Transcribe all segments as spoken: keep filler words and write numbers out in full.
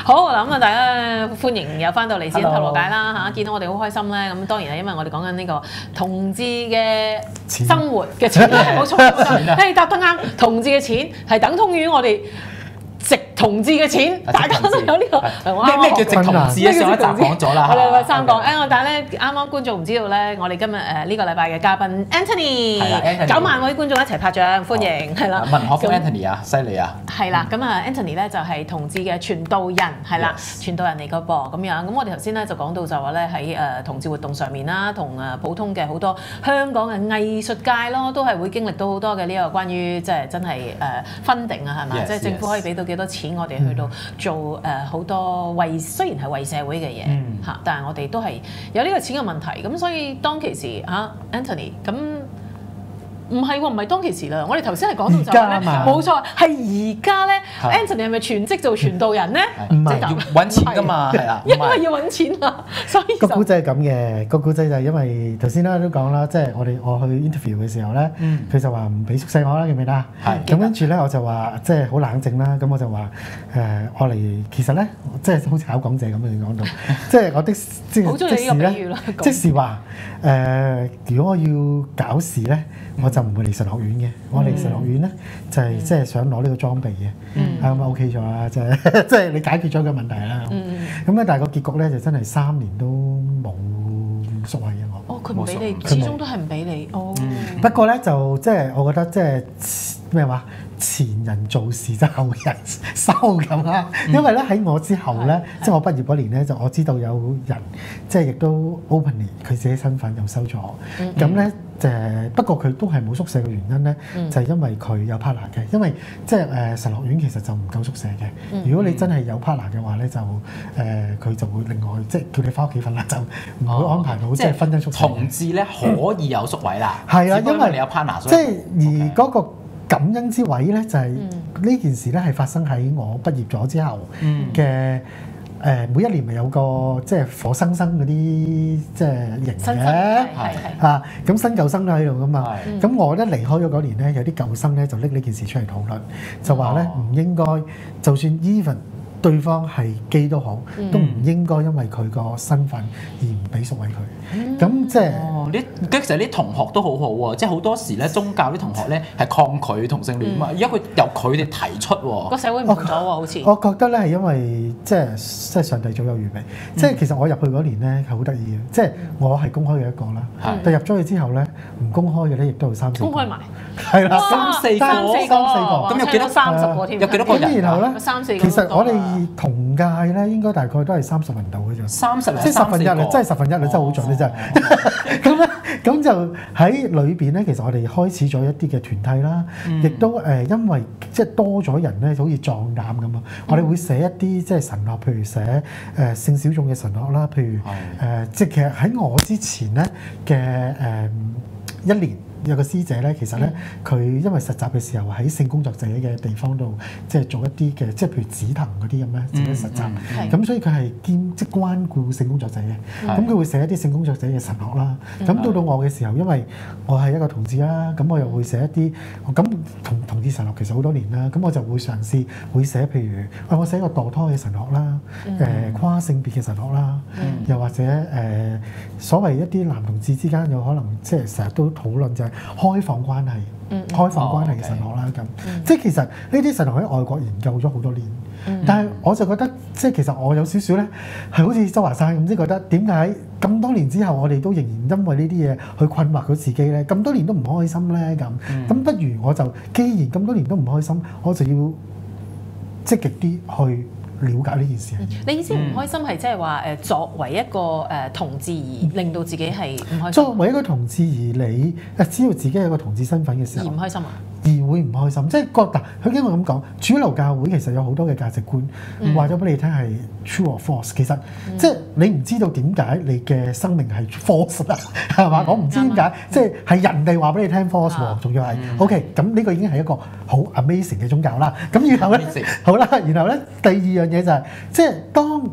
好嗱，咁啊，大家歡迎又翻到嚟《紫荊頭羅解》啦嚇，見到我哋好開心咧。咁當然係因為我哋講緊呢個同志嘅生活嘅錢，冇錯冇錯，誒答得啱，同志嘅錢係等同於我哋直同志嘅錢，大家都有呢個咩咩叫直同志咧？上一集講咗啦， 我哋三講誒，但係咧啱啱觀眾唔知道咧，我哋今日誒呢個禮拜嘅嘉賓 Anthony，九萬位觀眾一齊拍掌歡迎，係啦。 文學夫 Anthony 啊，犀利啊！ 係啦，咁啊 Anthony 咧就係同志嘅傳道人，係啦，傳道人嚟個噃咁樣。咁我哋頭先咧就講到就話咧喺誒同志活動上面啦，同誒普通嘅好多香港嘅藝術界咯，都係會經歷到好多嘅呢個關於即係真係誒 funding 啊，係嘛？即係政府可以俾到幾多錢我哋去到做誒好多為雖然係為社會嘅嘢嚇，但係我哋都係有呢個錢嘅問題。咁所以當其時嚇 Anthony 咁。唔係喎，唔係當其時啦。我哋頭先係講到就係咧，冇錯，係而家咧。Anthony 係咪全職做傳道人咧？ 唔係要揾錢㗎嘛，係啦， 因為要揾錢啊，所以個古仔係咁嘅。個古仔就係因為頭先啦都講啦，即係我哋我去 interview 嘅時候咧，佢就話唔俾宿舍我啦，記唔記得？係。咁跟住咧，我就話即係好冷靜啦。咁我就話誒，我嚟其實咧，即係好似考講者咁樣講到，即係我的即係即時咧，即時話誒，如果我要搞事咧。我就唔會嚟神學院嘅，我嚟神學院咧就係即係想攞呢個裝備嘅，咁啊 OK 咗啦，即係即係你解決咗個問題啦。咁咧但係個結局咧就真係三年都冇宿位嘅我。 哦，佢唔俾你，始終都係唔俾你。哦。 不過咧就即係我覺得即係咩話？前人做事就後人收咁啦，因為咧喺我之後咧，即係我畢業嗰年咧，就我知道有人即係亦都 openly 佢自己身份又收咗，咁咧誒不過佢都係冇宿舍嘅原因咧，就係因為佢有 partner 嘅，因為即係誒神學院其實就唔夠宿舍嘅，如果你真係有 partner 嘅話咧，就誒佢就會另外即係叫你翻屋企瞓啦，就唔會安排到即係婚姻宿舍。 同志咧可以有宿位啦， 係啊，因為你有 partner， 即係而嗰個。感恩之位咧，就係、是、呢、嗯、件事咧，係發生喺我畢業咗之後嘅誒、呃，每一年咪有個即係火生生嗰啲即係營嘅，嚇咁新舊生都喺度噶嘛。咁、嗯、我咧離開咗嗰年咧，有啲舊生咧就拎呢件事出嚟討論，就話咧唔應該，就算 even 對方係基都好，嗯、都唔應該因為佢個身份而唔俾宿位佢。咁、嗯、即係， 哦，啲其實啲同學都好好喎，即係好多時咧宗教啲同學咧係抗拒同性戀啊嘛，而家佢由佢哋提出喎， 個社會唔同咗喎，好似。 我覺得咧係因為即係即係上帝早有預備，嗯、即係其實我入去嗰年咧係好得意嘅，即係我係公開嘅一個啦，嗯、但入咗去之後咧唔公開嘅咧亦都有三四個。 公開埋。 係啦， 三四個， 三四個， 咁有幾多三十個添？ 有幾多個人？ 咁然後咧， 三四個。 其實我哋同屆咧應該大概都係三十人度嘅啫。 三十即係十分一啊！真係十分一啊！真係好準啊！真係。咁咧，咁就喺裏邊咧，其實我哋開始咗一啲嘅團體啦，亦都誒因為即係多咗人咧，好似壯膽咁啊！我哋會寫一啲即係神學，譬如寫誒性小眾嘅神學啦，譬如誒即係其實喺我之前咧嘅誒一年。有個師姐咧，其實咧佢因為實習嘅時候喺性工作者嘅地方度，即係做一啲嘅，即係譬如紫藤嗰啲咁咧，自己實習。咁所以佢係兼即係關顧性工作者嘅。咁佢會寫一啲性工作者嘅神學啦。咁到到我嘅時候，因為我係一個同志啦，咁我又會寫一啲咁同同志神學其實好多年啦。咁我就會嘗試會寫譬如，喂我寫個墮胎嘅神學啦，誒跨性別嘅神學啦，又或者誒所謂一啲男同志之間有可能即係成日都討論就係。開放關係，嗯、開放關係嘅神學啦，咁、嗯、即係其實呢啲神學喺外國研究咗好多年，嗯、但係我就覺得即係其實我有少少咧係好似周華山咁，即係覺得點解咁多年之後我哋都仍然因為呢啲嘢去困惑咗自己咧？咁多年都唔開心咧，咁咁、嗯、不如我就既然咁多年都唔開心，我就要積極啲去了解呢件事。 嗯、你意思唔開心係即係話誒作為一個誒同志而令到自己係唔開心？作為一個同志而你誒知道自己係一個同志身份嘅時候， 而唔開心啊？ 而會唔開心，即係覺得佢經過咁講，主流教會其實有好多嘅價值觀，話咗俾你聽係 true or false。其實、嗯、即係你唔知道點解你嘅生命係 false 啦，係嘛？我唔知點解，即係係人哋話俾你聽 false 喎，仲要係 OK。咁呢個已經係一個好 amazing 嘅宗教啦。咁然後咧，好啦，然後咧第二樣嘢就係、是、即係當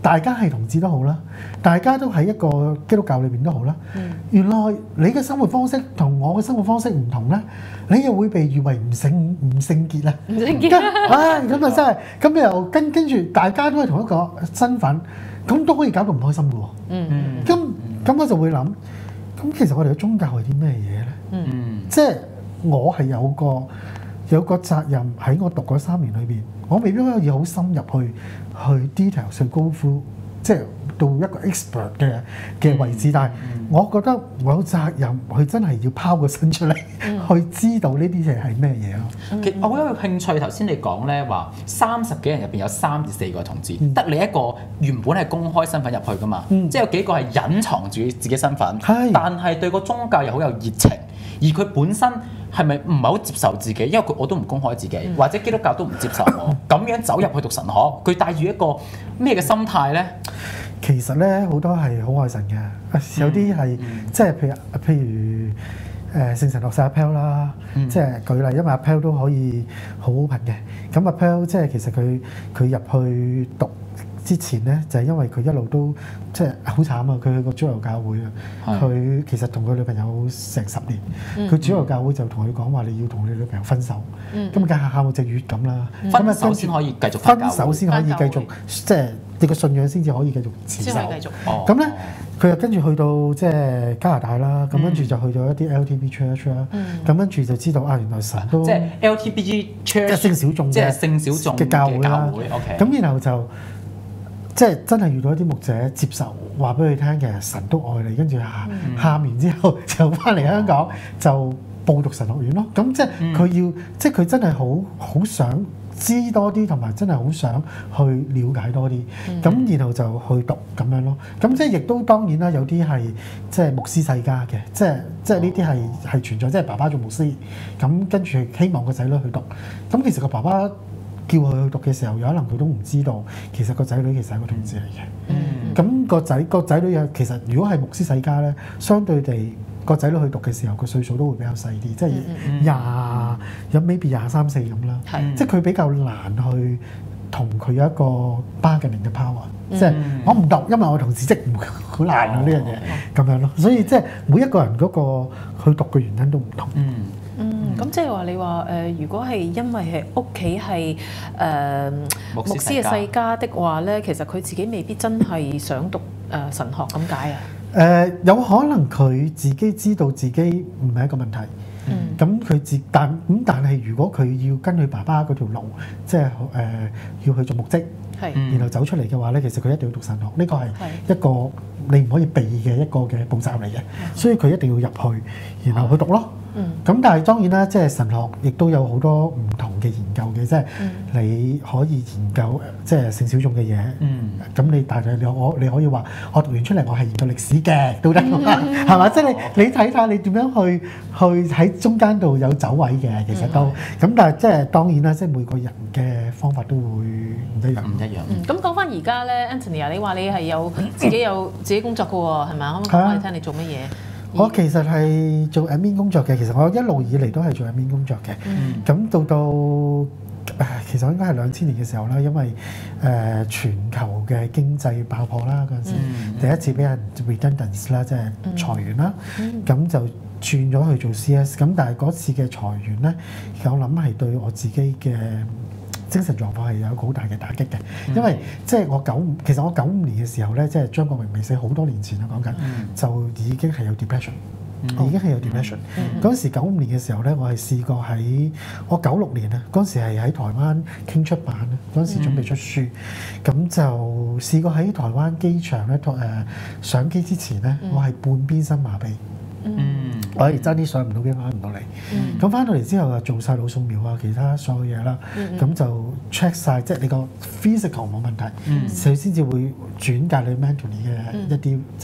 大家係同志都好啦，大家都喺一個基督教裏邊都好啦。 嗯、 原來你嘅生活方式同我嘅生活方式唔同咧，你又會被譽為唔聖唔聖潔啊！ 唔聖潔唉，咁啊真係，咁又跟跟住大家都係同一個身份，咁都可以搞到唔開心嘅喎。 嗯咁咁我就會諗，咁其實我哋嘅宗教係啲咩嘢咧？ 嗯， 即係我係有個有個責任喺我讀嗰三年裏邊，我未必可以好深入去去 detail 去高呼，即係到一個 expert 嘅嘅位置。但係我覺得我有責任，佢真係要拋個身出嚟，去知道呢啲嘢係咩嘢咯。 其實我好有興趣，頭先你講咧話三十幾人入邊有三至四個同志，得你一個原本係公開身份入去噶嘛，即係有幾個係隱藏住自己身份，但係對個宗教又好有熱情，而佢本身係咪唔係好接受自己？因為佢我都唔公開自己，或者基督教都唔接受我，咁樣走入去讀神學，佢帶住一個咩嘅心態咧？ 其實咧好多係好愛神嘅，有啲係、嗯、即係譬如譬如誒聖神諾撒阿 Pel 啦，嗯、即係舉例，因為阿 Pel 都可以好 open 嘅。咁阿 Pel 即係其實佢佢入去讀之前咧，就係、是、因為佢一路都即係好慘啊！佢去個主流教會啊，佢的其實同佢女朋友成十年，佢、嗯、主流教會就同佢講話你要同你女朋友分手，咁咪梗係喊到隻月咁啦。咁啊分手先可以繼續分手先可以繼續即係。你個信仰先至可以繼續持守。咁咧，佢又跟住去到即係加拿大啦，咁跟住就去到一啲 L T B church 啦，咁跟住就知道啊，原來神都即係 L T B church， 即係性小眾即係性小眾嘅教會啦。咁 okay. 然後就即係真係遇到一啲牧者接受，話俾佢聽其實神都愛你，跟住喊喊完之後就翻嚟香港就報讀神學院咯。咁即係佢要，嗯、即係佢真係好好想知多啲，同埋真係好想去了解多啲，咁、嗯、然後就去讀咁樣咯。咁即係亦都當然啦，有啲係即係牧師世家嘅，即係即係呢啲係係存在，即係爸爸做牧師，咁跟住希望個仔女去讀。咁其實個爸爸叫佢去讀嘅時候，有可能佢都唔知道，其實個仔女其實係個同志嚟嘅。咁、嗯、個仔個仔女有其實如果係牧師世家咧，相對地。個仔女去讀嘅時候，個歲數都會比較細啲，即係廿有 maybe 廿三四咁啦。嗯、即係佢比較難去同佢有一個 bargaining 嘅 power、嗯。即係我唔讀，因為我同志職唔好難啊呢樣嘢咁樣咯。所以即係每一個人嗰個去讀嘅原因都唔同。 嗯嗯，咁即係話你話誒、呃，如果係因為係屋企係誒牧師嘅世家的話咧，其實佢自己未必真係想讀誒、呃、神學咁解啊。 誒、呃、有可能佢自己知道自己唔係一個問題，咁佢、嗯、自但咁但係如果佢要跟佢爸爸嗰條路，即係誒、呃、要去做牧職，是然後走出嚟嘅話咧，其實佢一定要讀神學，呢個係一個你唔可以避嘅一個嘅步驟嚟嘅，是所以佢一定要入去，然後去讀咯。咁、嗯、但係當然啦，即係神學亦都有好多唔同嘅研究嘅，即係你可以研究即係性小眾嘅嘢。咁、嗯、你但係你我你可以話我讀完出嚟我係研究歷史嘅都得，係嘛、嗯？即係你你睇下你點樣去去喺中間度有走位嘅，其實都咁。嗯、但係即係當然啦，即係每個人嘅方法都會唔一樣。唔一樣。咁講翻而家咧 Anthony 啊，你話你係有自己有自己工作嘅喎，係咪啊？可唔可以講嚟聽你做乜嘢？ 我其實係做 admin 工作嘅，其實我一路以嚟都係做 admin 工作嘅。咁、嗯、到到誒，其實應該係兩千年嘅時候啦，因為誒、呃、全球嘅經濟爆破啦嗰陣時，嗯、第一次俾人 redundance 啦，即係裁員啦，咁、嗯、就轉咗去做 C S。咁但係嗰次嘅裁員咧，我諗係對我自己嘅精神狀況係有一個好大嘅打擊嘅，因為即係我九五，其實我九五年嘅時候咧，即係張國榮未死好多年前啦，講緊、嗯、就已經係有 depression，、嗯、已經係有 depression。嗰陣、嗯、時九五年嘅時候咧，我係試過喺我九六年啊，嗰陣時係喺台灣傾出版啊，嗰陣時準備出書，咁、嗯、就試過喺台灣機場咧，誒、呃、上機之前咧，嗯、我係半邊身麻痹。嗯，我係爭啲上唔到機，翻唔到嚟。咁翻到嚟之後就做晒腦掃描啊，其他所有嘢啦。咁、嗯、就 check 晒，即係你個 physical 冇問題，佢先至會轉介你 mentally 嘅一啲、嗯、即係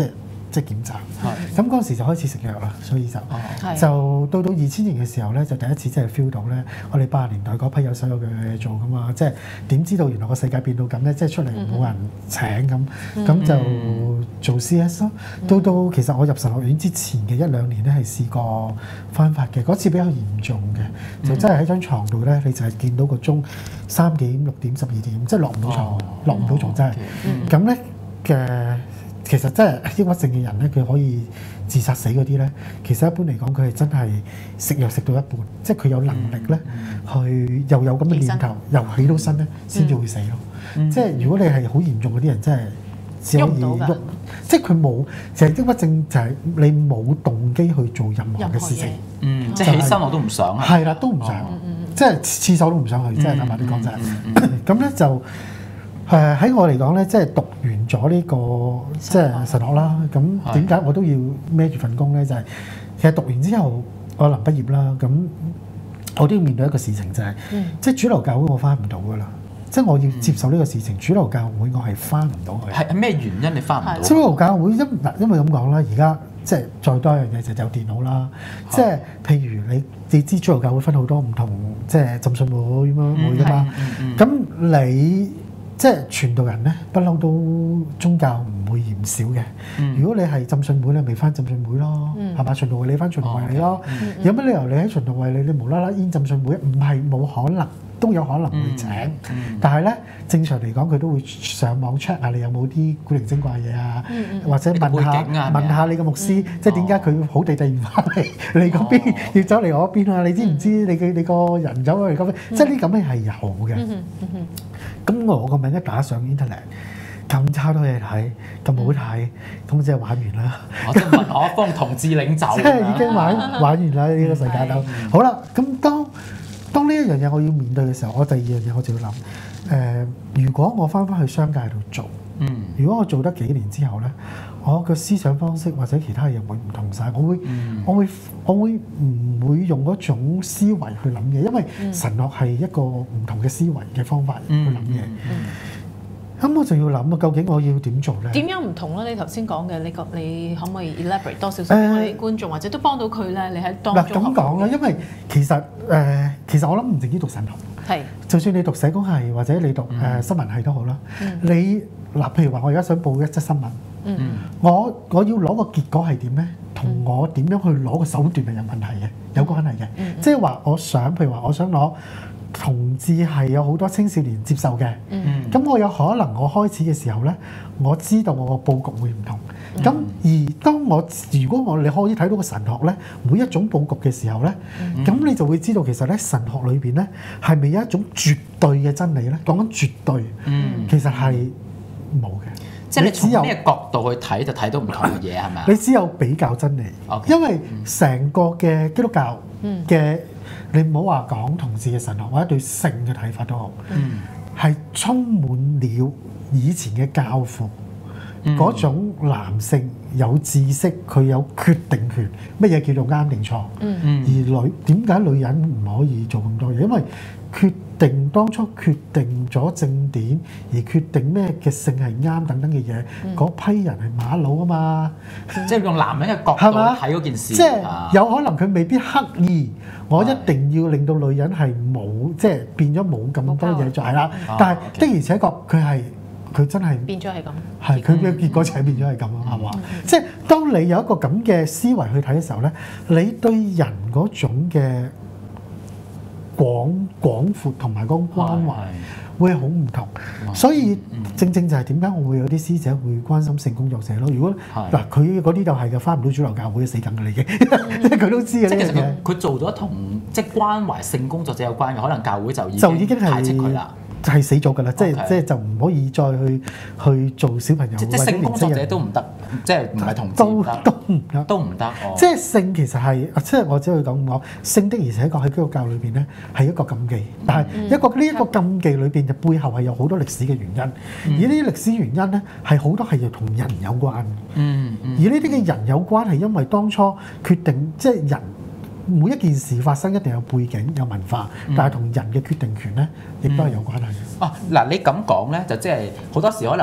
即係檢查。咁嗰陣時就開始食藥啦，所以就、哦、就到到二千年嘅時候咧，就第一次即係 feel 到咧，我哋八十年代嗰批有手有腳嘅嘢做噶嘛，即係點知道原來個世界變到咁咧？即係出嚟冇人請咁，咁、嗯、就做 C S 咯。到、嗯、到其實我入神學院之前嘅一兩年咧，係試過翻發嘅，嗰次比較嚴重嘅，嗯、就真係喺張床度咧，你就係見到個鐘三點、六點、十二點，即係落唔到床，落唔到床真係。咁咧嘅其實真係抑鬱症嘅人咧，佢可以自殺死嗰啲咧，其實一般嚟講，佢係真係食藥食到一半，即係佢有能力咧，去又有咁嘅念頭，又起到身咧，先至會死咯。嗯、即係如果你係好嚴重嗰啲人，真係只可以喐，即係佢冇，就係抑鬱症就係你冇動機去做任何嘅事情。嗯， 即係起身我都唔想。 係啦，都唔想，即係廁所都唔想去，即係坦白啲講真係。咁咧就。誒喺我嚟講咧，即係讀完咗呢個即係神學啦。咁點解我都要孭住份工咧？就係其實讀完之後，我臨畢業啦。咁我都要面對一個事情，就係即係主流教會我翻唔到噶啦。即係我要接受呢個事情，主流教會我係翻唔到去。 係咩原因你翻唔到？ 主流教會因嗱，因為咁講啦，而家即係再多一樣嘢就有電腦啦。即係譬如你你知主流教會分好多唔同，即係浸信會咁樣會噶嘛。咁你即係傳道人咧，不嬲都宗教唔會嫌少嘅。嗯、如果你係浸信會咧，咪翻浸信會咯，係嘛、嗯？循道衛理翻循道衛理咯。嗯、有乜理由你喺循道衛理，你無啦啦煙浸信會？唔係冇可能，都有可能會請。嗯嗯、但係咧，正常嚟講，佢都會上網 check 下你有冇啲古靈精怪嘢啊，嗯、或者問下、啊、問下你個牧師，嗯、即係點解佢好地地唔翻嚟你嗰邊，哦、要走嚟我嗰邊啊？你知唔知你嘅你個人走嚟嗰邊？嗯、即係呢咁嘅係有嘅。嗯嗯嗯嗯咁我個名一打上 internet，咁差多嘢睇，咁好睇，咁即係玩完啦。 我即係問我方同志領袖， 即係已經玩玩完啦呢個世界都。好啦，咁當當呢一樣嘢我要面對嘅時候，我第二樣嘢我就要諗，誒、呃，如果我翻返去商界度做，嗯，如果我做得幾年之後咧，我個思想方式或者其他嘢會唔同晒，我會，嗯、我會，我會唔會用嗰種思維去諗嘢？因為神學係一個唔同嘅思維嘅方法去諗嘢。咁、嗯嗯、我就要諗啊，究竟我要點做咧？ 點樣唔同咧？你頭先講嘅，你個你可唔可以 elaborate 多少少俾觀眾，呃、或者都幫到佢咧？你喺當中嗱咁講啦， 因為其實誒、呃，其實我諗唔淨止讀神學，係是就算你讀社工系或者你讀誒、呃、新聞系都好啦，嗯、你嗱譬如話我而家想報一則新聞。嗯，我我要攞個結果係點咧？同我點樣去攞個手段係有問題嘅，有關係嘅。嗯、即係話我想，譬如話我想攞同志係有好多青少年接受嘅。嗯，咁我有可能我開始嘅時候咧，我知道我個佈局會唔同。咁、嗯、而當我如果我你可以睇到個神學咧，每一種佈局嘅時候咧，咁、嗯、你就會知道其實咧神學裏邊咧係咪有一種絕對嘅真理咧？講緊絕對，嗯，其實係冇嘅。 即係你從咩角度去睇就睇到唔同嘅嘢係咪啊？ 你只有比較真理，Okay. 因為成個嘅基督教嘅，嗯、你唔好話講同志嘅神學或者對性嘅睇法都好，係、嗯、充滿了以前嘅教父嗰、嗯、種男性有知識，佢有決定權，乜嘢叫做啱定錯？嗯、而女點解女人唔可以做咁多嘢？因為決定當初決定咗正典，而決定咩嘅性係啱等等嘅嘢，嗰、嗯、批人係馬佬啊嘛， 即係用男人嘅角度去睇嗰件事， 即係有可能佢未必刻意，我一定要令到女人係冇即係變咗冇咁多嘢做係啦，嗯、但係的而且確佢係佢真係變咗係咁， 係佢嘅結果就係變咗係咁咯，係嘛？即係當你有一個咁嘅思維去睇嘅時候咧，你對人嗰種嘅廣廣闊同埋嗰個關懷會好唔同，所以正正就係點解我會有啲師姐會關心性工作者咯。如果嗱佢嗰啲就係嘅，返唔到主流教會死梗嘅啦已經，即係佢都知嘅。 即係其實佢佢做咗同即係關懷性工作者有關嘅，可能教會就已就已經排斥佢啦。 係死咗㗎啦，即係即係就唔可以再去去做小朋友。 即係性工作者都唔得，即係唔係同都都唔得， 都唔得。 即係性其實係，即係我只可以講講性的，而且確喺基督教裏邊咧係一個禁忌，但係一個呢一個禁忌裏邊就背後係有好多歷史嘅原因，而呢啲歷史原因咧係好多係要同人有關。嗯，而呢啲嘅人有關係因為當初決定即係人。每一件事發生一定有背景有文化，但係同人嘅決定權咧，亦都係有關係嘅。 哦，嗱，你咁講咧，就即係好多時可能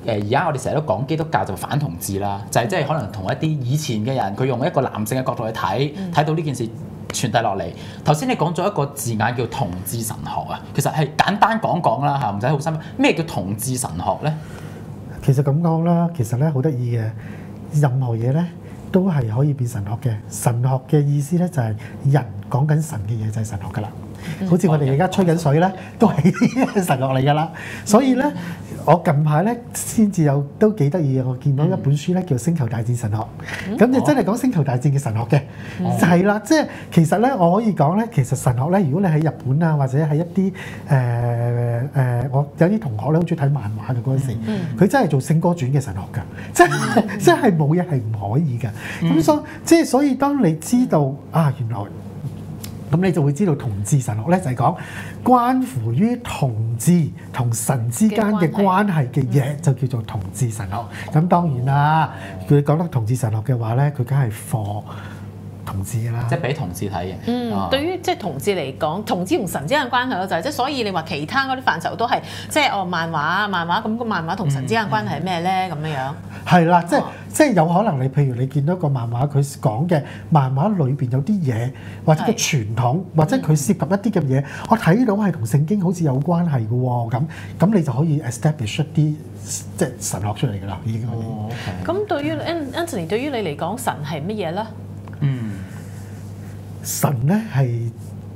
誒而家我哋成日都講基督教就反同志啦，就係即係可能同一啲以前嘅人，佢用一個男性嘅角度去睇，睇到呢件事傳遞落嚟。頭先你講咗一個字眼叫同志神學啊，其實係簡單講講啦嚇，唔使好深。咩叫同志神學咧？ 其實咁講啦，其實咧好得意嘅，任何嘢咧都係可以變神學嘅。神學嘅意思咧就係人講緊神嘅嘢就係神學噶啦。好似我哋而家吹緊水咧，都係神學嚟㗎啦。所以咧，我近排咧先至有都幾得意嘅，我見到一本書咧叫《星球大戰神學》，咁就真係講星球大戰嘅神學嘅，就係啦。即係其實咧，我可以講咧，其實神學咧，如果你喺日本啊，或者喺一啲誒誒，我有啲同學咧好中意睇漫畫嘅嗰陣時，佢真係做聖歌傳嘅神學㗎，即係即係冇嘢係唔可以㗎。咁所以即係所以，當你知道啊，原來咁你就會知道同志神學咧就係講關乎於同志同神之間嘅關係嘅嘢，就叫做同志神學。咁當然啦，佢講得同志神學嘅話咧，佢梗係課同志㗎啦， 即係俾同志睇嘅。 嗯， 啊、 對於即係同志嚟講，同志同神之間嘅關係咯，就係即係所以你話其他嗰啲範疇都係即係哦漫畫漫畫咁個漫畫同神之間嘅關係係咩咧？咁樣樣係啦，即係即係有可能你譬如你見到一個漫畫，佢講嘅漫畫裏邊有啲嘢，或者個傳統，或者佢涉及一啲嘅嘢，我睇到係同聖經好似有關係嘅喎，咁咁你就可以 establish 一啲即係神學出嚟㗎啦，已經可以。 哦 okay. 咁對於 Anthony 對於你嚟講，神係乜嘢咧？ 嗯， 神咧係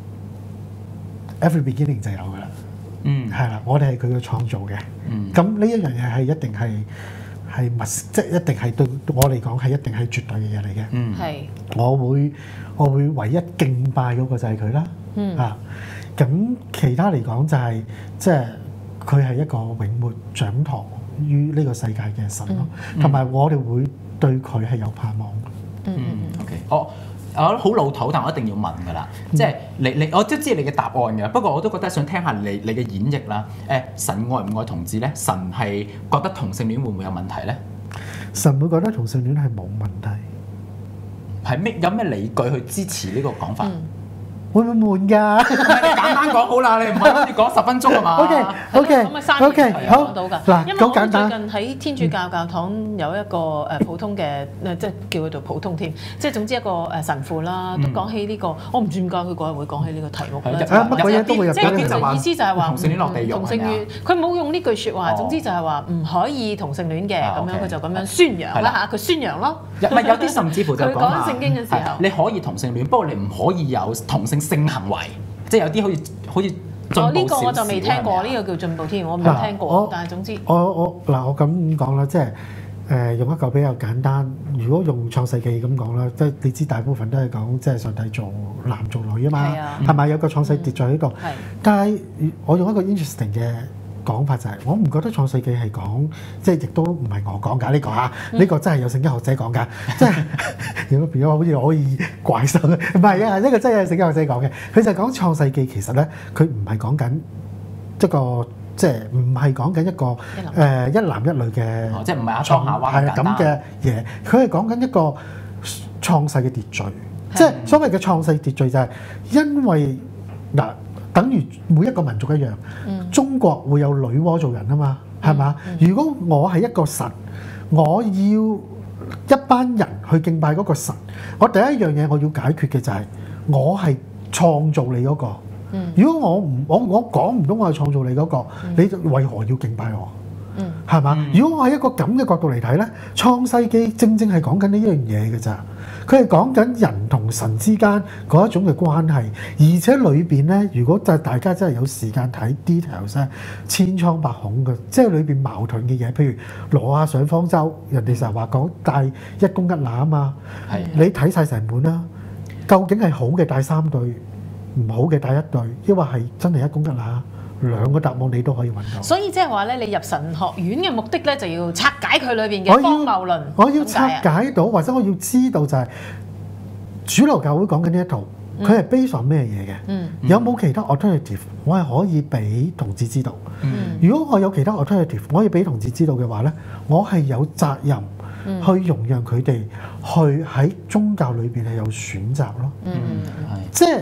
every beginning 就有㗎啦， 嗯， 係啦，我哋係佢嘅創造嘅， 嗯， 咁呢一樣嘢係一定係係密，即係一定係對我嚟講係一定係絕對嘅嘢嚟嘅， 嗯， 係， 我會我會唯一敬拜嗰個就係佢啦， 嗯， 啊，咁其他嚟講就係即係佢係一個永沒掌舵於呢個世界嘅神咯，同埋我哋會對佢係有盼望。 嗯嗯 OK，我我覺得好老土，但我一定要問㗎啦。即係你你我都知你嘅答案㗎，不過我都覺得想聽下你你嘅演繹啦。誒，神愛唔愛同志咧？神係覺得同性戀會唔會有問題咧？ 神會覺得同性戀係冇問題。 係咩？有咩理據去支持呢個講法？ 嗯會唔會悶㗎？ 你簡單講好啦，你唔係好似講十分鐘啊嘛。 O K O K O K 好講到㗎。 嗱， 因為我最好簡單。 近喺天主教教堂有一個誒普通嘅誒，即係叫佢做普通添，即係總之一個誒神父啦，都講起呢個，我唔知點解佢嗰日會講起呢個題目咧。 啊乜鬼嘢都會入即係邊佢意思就係話同性戀落地獄同性戀，佢冇用呢句説話，總之就係話唔可以同性戀嘅咁樣，佢就咁樣宣揚啦嚇，佢宣揚咯。 唔係有啲甚至乎就佢講話講聖經嘅時候， 你可以同性戀，不過你唔可以有同性性行為，即係有啲好似好似進哦， 步呢個我就未聽過， 少少呢個叫進步添，我冇聽過。但係總之， 我我嗱我咁講啦，即係誒用一個比較簡單。如果用創世記咁講啦，即係你知大部分都係講即係上帝做男做女啊嘛，係咪有個創世秩序喺度？ 係。 但係我用一個 interesting 嘅講法就係，我唔覺得創世記係講，即係亦都唔係我講㗎呢個嚇，呢個真係有聖經學者講㗎，即係如果變咗好似可以怪獸，唔係啊，呢個真係有聖經學者講嘅，佢就講創世記其實咧，佢唔係講緊一個。即係唔係講緊一個誒一男一女嘅、 哦，即係唔係阿當夏娃係咁嘅嘢，佢係講緊一個創世嘅秩序。即係所謂嘅創世秩序就係因為嗱，等於每一個民族一樣，嗯、中國會有女媧做人啊嘛，係嘛？嗯嗯、如果我係一個神，我要一班人去敬拜嗰個神，我第一樣嘢我要解決嘅就係我係創造你嗰個。嗯、如果我唔我我講唔到我係創造你嗰個，嗯、你為何要敬拜我？係嘛？嗯、如果我喺一個咁嘅角度嚟睇咧，創世記正正係講緊呢一樣嘢嘅咋。佢係講緊人同神之間嗰一種嘅關係，而且裏邊咧，如果就係大家真係有時間睇 details 咧，千瘡百孔嘅，即係裏邊矛盾嘅嘢。譬如挪亞上方舟，人哋成日話講帶一公一乸啊嘛， 係你睇晒成本啦，究竟係好嘅帶三對？唔好嘅帶一對，抑或係真係一公一乸，兩個答案你都可以揾到。 所以即係話咧，你入神學院嘅目的咧，就要拆解佢裏邊嘅荒謬論。 我要拆解到，或者我要知道就係、是、主流教會講緊呢一套，佢係 base on 咩嘢嘅？嗯、有冇其他 alternative？我係可以俾同志知道。嗯、如果我有其他 alternative，我可以俾同志知道嘅話咧，我係有責任去容讓佢哋去喺宗教裏邊係有選擇咯。嗯，係、嗯，即係。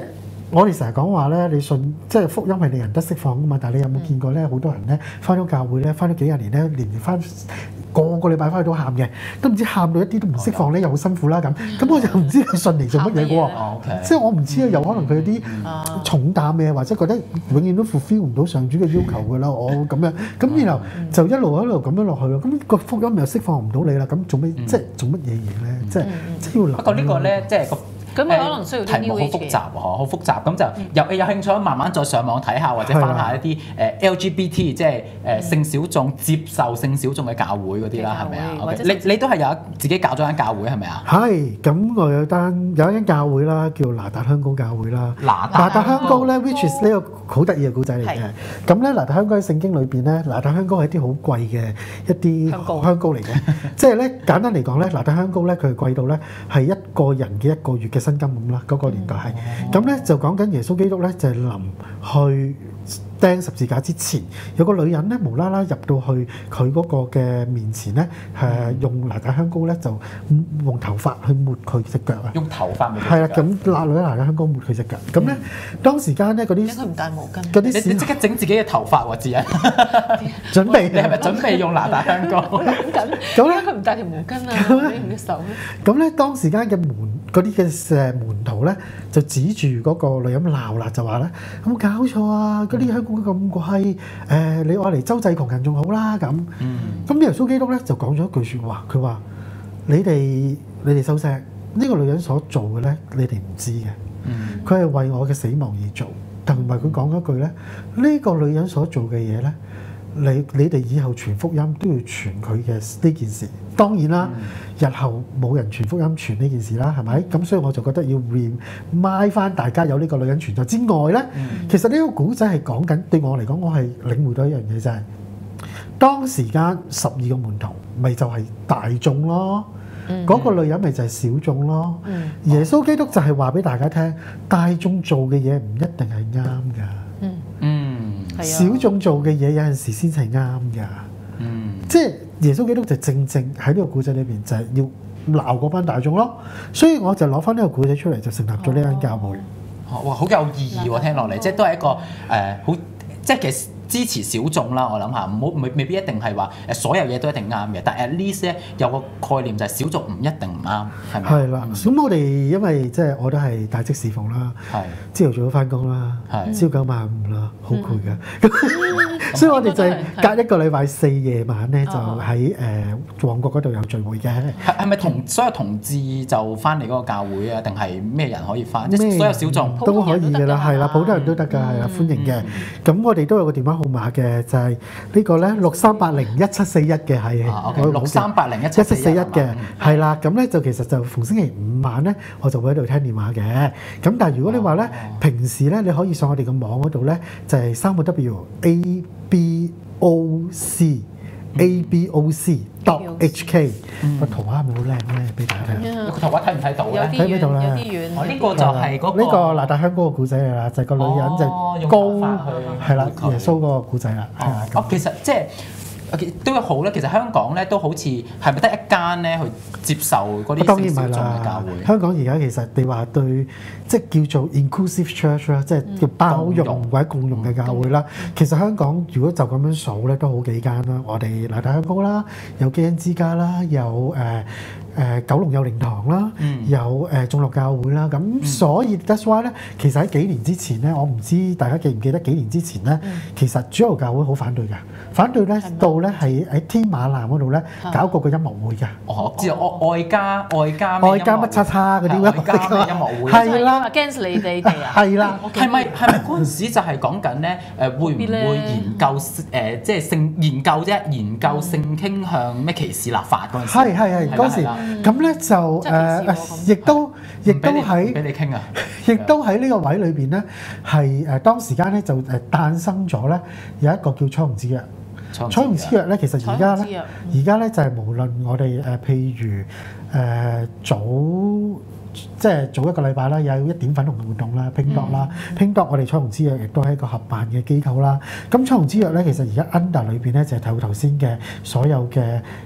我哋成日講話咧，你信即係福音係令人得釋放噶嘛，但係你有冇見過咧？好多人咧翻咗教會咧，翻咗幾廿年咧，年年翻個個禮拜翻去都喊嘅，都唔知喊到一啲都唔釋放咧，又好辛苦啦咁。咁我就唔知佢信嚟做乜嘢嘅喎，即係我唔知啊，有可能佢有啲重擔嘅，或者覺得永遠都 fulfill 唔到上主嘅要求㗎啦，我咁樣，咁然後就一路一路咁樣落去咯。咁個福音又釋放唔到你啦，咁做咩？即係做乜嘢嘢咧？即係即係要諗。 不過呢個咧，即係個。 咁可能需要啲題目好複雜喎，好複雜咁就有有興趣慢慢再上網睇下，或者翻下一啲誒 L G B T 即係誒性小眾接受性小眾嘅教會嗰啲啦，係咪啊？你你都係有自己搞咗間教會係咪啊？ 係，咁我有單有一間教會啦，叫拿達香膏教會啦。拿達香膏咧 ，which is 呢個好得意嘅故仔嚟嘅。咁咧，拿達香膏喺聖經裏邊咧，拿達香膏係一啲好貴嘅一啲香膏嚟嘅。即係咧簡單嚟講咧，拿達香膏咧佢係貴到咧係一個人嘅一個月嘅薪金咁啦，嗰個年代係，咁咧就講緊耶穌基督咧就係臨去釘十字架之前，有個女人咧無啦啦入到去佢嗰個嘅面前咧，係用拿達香膏咧就用頭髮去抹佢隻腳啊， 用頭髮抹。 係啦，咁揦女拿達香膏抹佢隻腳，咁咧當時間咧嗰啲， 佢唔帶毛巾， 嗰啲你你即刻整自己嘅頭髮喎，智恩， 準備， 你係咪準備用拿達香膏？ 咁咁咧佢唔帶條毛巾啊，你唔隻手咧？ 咁咧當時間嘅門嗰啲嘅誒門徒咧就指住嗰個女人鬧啦，就話咧有冇搞錯啊？嗰啲香膏咁貴，誒你愛嚟周濟窮人仲好啦咁。咁耶穌基督咧就講咗一句説話，佢話：你哋你哋收聲，呢個女人所做嘅咧，你哋唔知嘅。佢係為我嘅死亡而做，同埋佢講一句咧，呢個女人所做嘅嘢咧。你你哋以後傳福音都要傳佢嘅呢件事，當然啦，嗯、日後冇人傳福音傳呢件事啦，係咪？咁所以我就覺得要 remind 翻大家有呢個女人存在之外咧，嗯、其實呢個古仔係講緊對我嚟講，我係領會到一樣嘢就係、是，當時間十二個門徒咪就係大眾咯，嗰、嗯、個女人咪就係小眾咯，嗯、耶穌基督就係話俾大家聽，大眾做嘅嘢唔一定係啱㗎。嗯嗯。小眾做嘅嘢有陣時先係啱㗎，嗯，即係耶穌基督就正正喺呢個故仔裏邊就係要鬧嗰班大眾咯，所以我就攞翻呢個故仔出嚟就成立咗呢間教會。 哦，哇，好有意義喎！聽落嚟，即係都係一個誒好，即係其實支持小眾啦。我諗下，唔好未未必一定係話誒所有嘢都一定啱嘅，但係 at least 咧有個概念就係小眾唔一定唔啱，係咪？係啦，咁我哋因為即係我都係大職侍奉啦，係朝頭早翻工啦，係朝九晚五啦，好攰嘅。所以我哋就係隔一個禮拜四夜晚咧，就喺誒旺角嗰度有聚會嘅。 係係咪同所有同志就翻嚟嗰個教會啊？定係咩人可以翻？即係所有小眾都可以嘅啦，係啦，普通人都得㗎，係啦，歡迎嘅。咁我哋都有個電話號碼嘅，就係呢個咧六三八零一七四一嘅，係六三八零一七四一嘅，係啦。咁咧就其實就逢星期五晚咧，我就會喺度聽電話嘅。咁但係如果你話咧，平時咧你可以上我哋嘅網嗰度咧，就係三個 W A B O C A B O C dot H K 個圖畫係咪好靚咧？俾大家睇。 個圖畫睇唔睇到咧？ 睇唔睇到咧？ 有啲遠。 哦，呢個就係嗰個呢個拿達香膏嘅故仔嚟啦，就係個女人就高係啦，耶穌嗰個故仔啦。 哦，其實即係。都好咧，其實香港咧都好似係咪得一間咧去接受嗰啲性小眾嘅教會？ 香港而家其實你話對即係叫做 inclusive church 啦，即係叫包容或者共融嘅教會啦。嗯、其實香港如果就咁樣數咧，都好幾間啦。我哋拿達香膏啦，有基恩之家啦，有誒。呃誒、呃、九龍有靈堂啦，嗯、有誒眾樂教會啦，咁、嗯、所以 that's why 咧，其實喺幾年之前咧，我唔知大家記唔記得幾年之前咧，嗯、其實主流教會好反對嘅，反對咧到咧係喺天馬南嗰度咧搞過個音樂會嘅。 哦，知道愛家愛家愛家乜叉叉嗰啲愛家咩音樂會？ 係啦 against 你哋哋啊？ 係啦， 係咪係咪嗰陣時就係講緊咧？誒會唔會研究誒、呃、即係性研究啫？研究性傾向咩歧視立法嗰陣時？ 係係係嗰陣時。咁咧就誒，亦都亦都喺俾你傾啊！ 亦都喺呢個位裏邊咧，係誒當時間咧就誒誕生咗咧有一個叫彩虹之約。彩虹之約咧，其實而家咧，而家咧就係無論我哋誒譬如誒早即係早一個禮拜啦，有一點粉紅嘅活動啦，拼多啦，拼多我哋彩虹之約亦都係一個合辦嘅機構啦。咁彩虹之約咧，其實而家 under 裏邊咧就係睇頭先嘅所有嘅。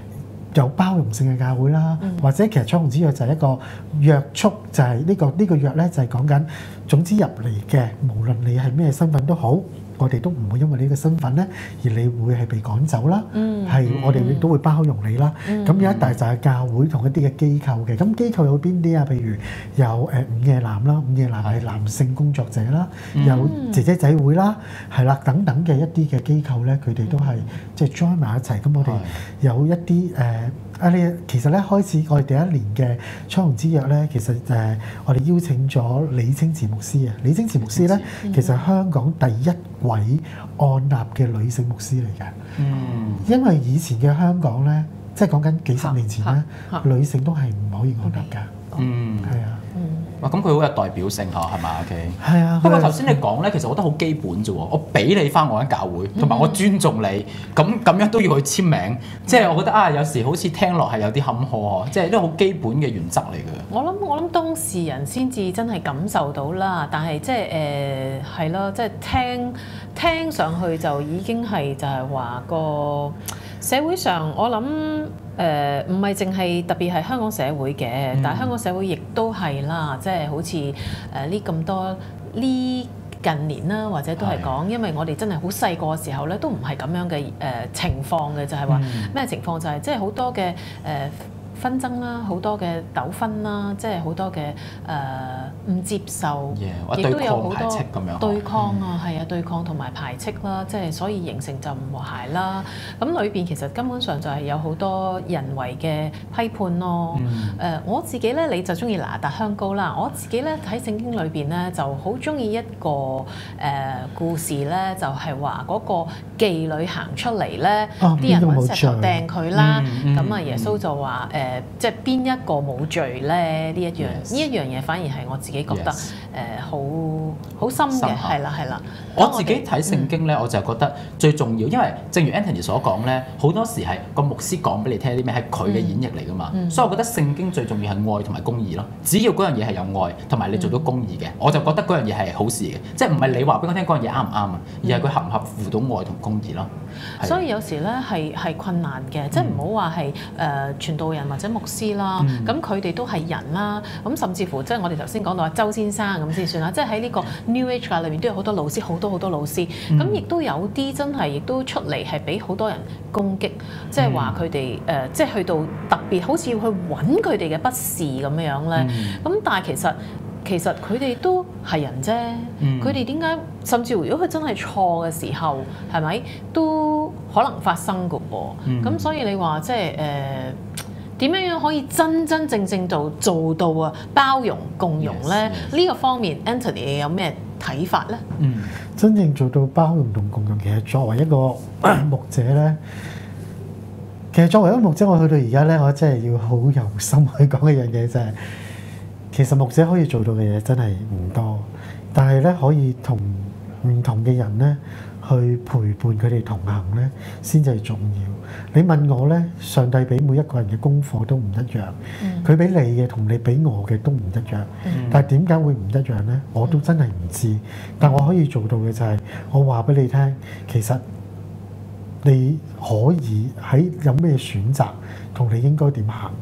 有包容性嘅教會啦，嗯、或者其實彩虹之約就係一個約束，就係、是、呢、呢個呢、呢個約咧就係講緊總之入嚟嘅，無論你係咩身份都好。我哋都唔會因為你嘅身份咧，而你會係被趕走啦。嗯，係我哋亦都會包容你啦。咁、嗯、有一大紮嘅教會同一啲嘅機構嘅，咁機構有邊啲啊？譬如有誒午夜男啦，午夜男係男性工作者啦，嗯、有姐姐仔會啦，係啦等等嘅一啲嘅機構咧，佢哋都係即係 join 埋一齊。咁我哋有一啲誒。呃啊！你其實咧開始我哋第一年嘅彩虹之約咧，其實誒、呃、我哋邀請咗李清慈牧師啊。李清慈牧師咧，其實香港第一位按立嘅女性牧師嚟嘅。嗯。因為以前嘅香港咧，即係講緊幾十年前咧，女性都係唔可以按立㗎。嗯。係啊。 哇！咁佢好有代表性嚇，係嘛 ？OK。 係啊。 不過頭先你講咧，其實我覺得好基本啫喎。我俾你翻我間教會，同埋我尊重你，咁咁樣都要去簽名。即係我覺得啊，有時好似聽落係有啲坎坷，即係都好基本嘅原則嚟嘅。 我諗我諗當事人先至真係感受到啦，但係即係誒係咯，即係聽聽上去就已經係就係話個社會上，我諗。誒唔係淨係特別係香港社會嘅，嗯、但係香港社會亦都係啦，即係好似誒呢咁多呢近年啦，或者都係講，因為我哋真係好細個嘅時候咧，都唔係咁樣嘅誒、呃、情況嘅，就係話咩情況就係即係好多嘅誒。呃紛爭啦，好多嘅糾紛啦，即係好多嘅誒唔接受，亦 Yeah, 都有好多對抗啊，係啊、嗯，對抗同埋排斥啦，即係所以形成就唔和諧啦。咁裏邊其實根本上就係有好多人為嘅批判咯。誒、嗯呃，我自己咧，你就中意拿達香膏啦。我自己咧喺聖經裏邊咧，就好中意一個誒、呃、故事咧，就係話嗰個妓女行出嚟咧，啲、哦、人揾石頭掟佢啦。咁啊、嗯，嗯、耶穌就話誒。呃即係邊一個冇罪咧？呢一樣呢 Yes. 一樣嘢反而係我自己覺得誒好好深嘅，係啦係啦。 我自己睇聖經咧，嗯、我就覺得最重要，因為正如 Anthony 所講咧，好多時係個牧師講俾你聽啲咩係佢嘅演繹嚟㗎嘛，嗯、所以我覺得聖經最重要係愛同埋公義咯。只要嗰樣嘢係有愛同埋你做到公義嘅，嗯、我就覺得嗰樣嘢係好事嘅。即係唔係你話俾我聽嗰樣嘢啱唔啱啊？而係佢合唔合乎到愛同公義咯。 所以有時咧係係困難嘅，即係唔好話係誒傳道人或者牧師啦，咁佢哋都係人啦，咁甚至乎即係我哋頭先講到阿周先生咁先算啦，即係喺呢個 New Age 界裏面都有好多老師，好多好多老師，咁亦都有啲真係亦都出嚟係俾好多人攻擊，即係話佢哋誒即係去到特別好似要去揾佢哋嘅不是咁樣咧，咁、嗯、但係其實。其實佢哋都係人啫，佢哋點解甚至乎如果佢真係錯嘅時候，係咪都可能發生㗎喎？咁、嗯、所以你話即係誒點樣樣可以真真正正做做到啊包容共融咧？呢 Yes, yes. 個方面 Anthony 你有咩睇法咧？ 嗯，真正做到包容同共融，其實作為一個牧者咧，其實作為一個牧者，我去到而家咧，我真係要好有心去講一樣嘢就係。其實牧者可以做到嘅嘢真係唔多，但係咧可以同唔同嘅人咧去陪伴佢哋同行咧，先至係重要。你問我咧，上帝俾每一個人嘅功課都唔一樣，佢俾、嗯、你嘅同你俾我嘅都唔一樣。嗯、但係點解會唔一樣咧？我都真係唔知。但我可以做到嘅就係、是，我話俾你聽，其實你可以喺有咩選擇，同你應該點行。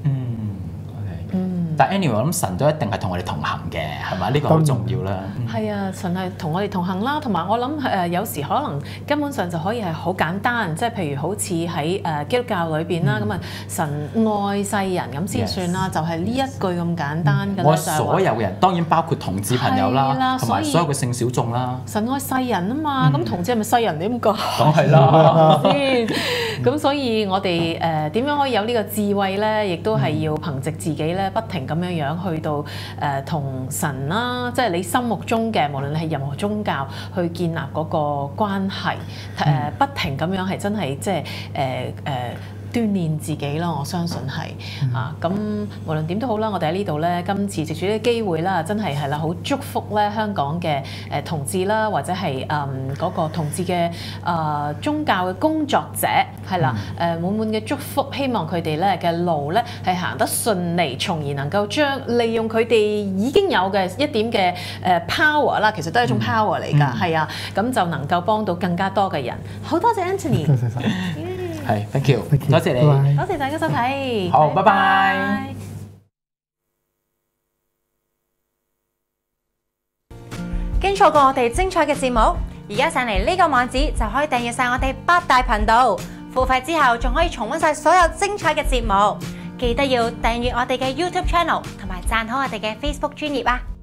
但 anyway，我諗神都一定係同我哋同行嘅，係咪？呢個好重要啦。 係啊，神係同我哋同行啦，同埋我諗誒有時可能根本上就可以係好簡單，即係譬如好似喺誒基督教裏邊啦，咁啊神愛世人咁先算啦，就係呢一句咁簡單嘅。 愛所有嘅人，當然包括同志朋友啦，同埋所有嘅性小眾啦。 神愛世人啊嘛，咁同志係咪世人？你咁講？ 講係啦， 先。咁所以我哋誒點樣可以有呢個智慧咧？亦都係要憑藉自己咧，不停咁樣樣去到誒同、呃、神啦，即係你心目中嘅，無論你係任何宗教，去建立嗰個關係，誒、呃、不停咁樣係真係即係誒誒。呃呃鍛鍊自己咯，我相信係、嗯、啊，咁無論點都好啦，我哋喺呢度咧，今次藉住呢個機會啦，真係係啦，好祝福咧香港嘅誒同志啦，或者係誒嗰個同志嘅誒、呃、宗教嘅工作者係啦，誒、呃、滿滿嘅祝福，希望佢哋咧嘅路咧係行得順利，從而能夠將利用佢哋已經有嘅一點嘅誒 power 啦，其實都係一種 power 嚟㗎，係、嗯、啊，咁就能夠幫到更加多嘅人。好多謝 Anthony。謝謝係，thank you， Thank you， 多謝你， 拜拜多謝大家收睇， 好，拜拜。 驚錯過我哋精彩嘅節目，而家上嚟呢個網址就可以訂閱晒我哋八大頻道，付費之後仲可以重溫晒所有精彩嘅節目。記得要訂閱我哋嘅 YouTube channel 同埋讚好我哋嘅 Facebook 專頁啊！